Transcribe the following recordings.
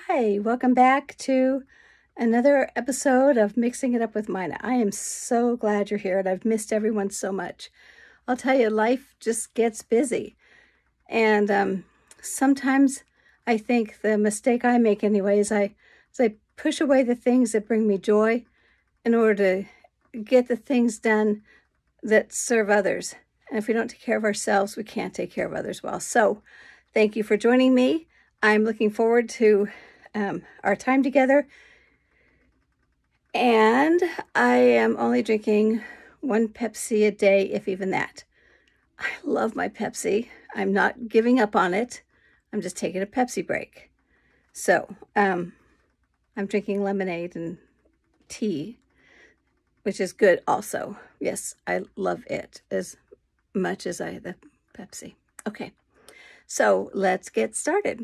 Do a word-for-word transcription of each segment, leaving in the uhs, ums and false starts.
Hi, welcome back to another episode of Mixing It Up with Mina. I am so glad you're here, and I've missed everyone so much. I'll tell you, life just gets busy. And um, sometimes I think the mistake I make anyway is I, is I push away the things that bring me joy in order to get the things done that serve others. And if we don't take care of ourselves, we can't take care of others well. So thank you for joining me. I'm looking forward to um, our time together. And I am only drinking one Pepsi a day, if even that. I love my Pepsi. I'm not giving up on it. I'm just taking a Pepsi break. So um, I'm drinking lemonade and tea, which is good also. Yes, I love it as much as I the Pepsi. Okay, so let's get started.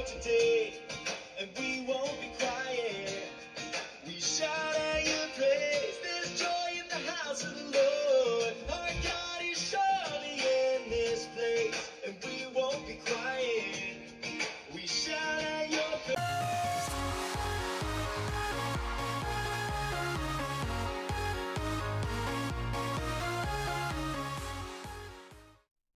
for today, and we won't be